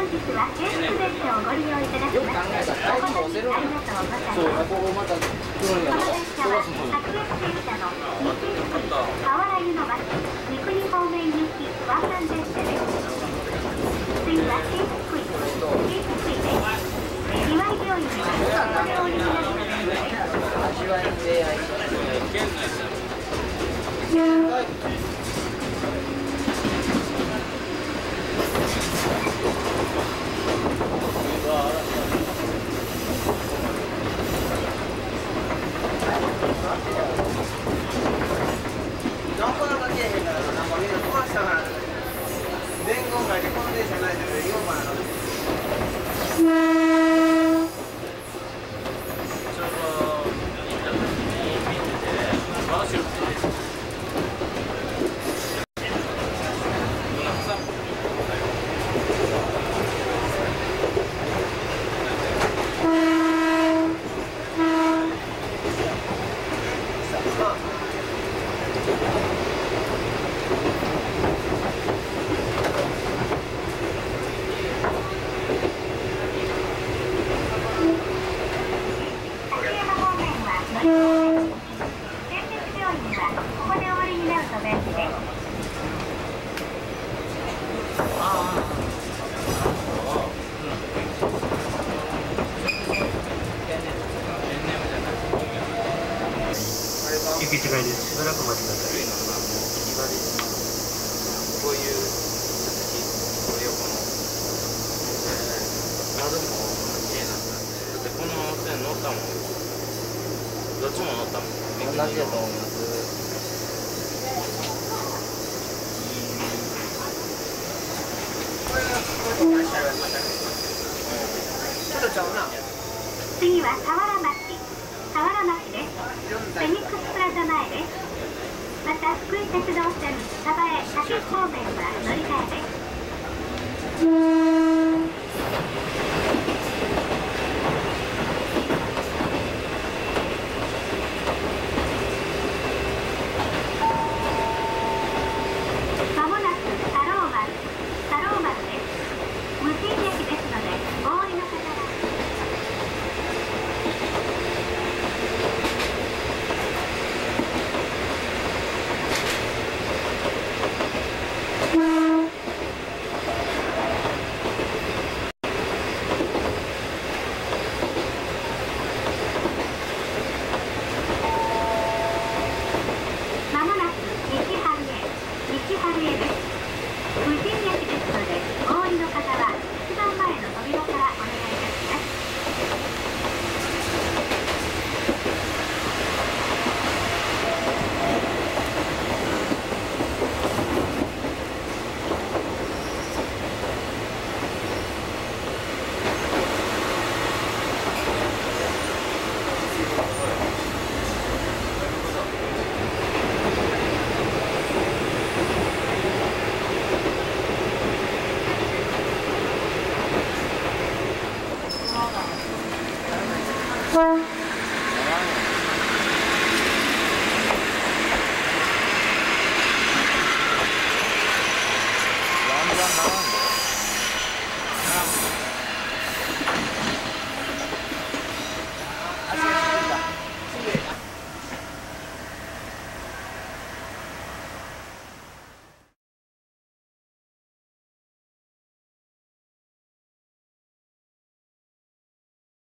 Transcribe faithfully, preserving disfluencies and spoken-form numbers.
日は京福電車をご利用いただきまして、誠にありがとうございます。この電車は各駅停車の西福井、河原湯の町、三国方面行き湾岸電車です。次は京福井、京福井です。岩井病院はここでお降りになります。なんぼなんかけえへんからな、なんかみんな飛ばしたから、伝言書いてこの電車ないで言おうかな。 行き違いです。しばらくお待ちください。 こういう横の窓も綺麗なんだね。だってこの線乗ったもん。どっちも乗ったもん。同じだと思います。 ちょっとちゃうな。次は河原町、河原町です。フェニックスプラザ前です。また福井鉄道線鯖江武方面は乗り換えです。まもなく太郎丸、太郎丸です。無人駅ですのでお降りの方はまもなく西春江、西春江です。無人駅ですのでお降りの方は一番前の扉からお願いいたします。Well,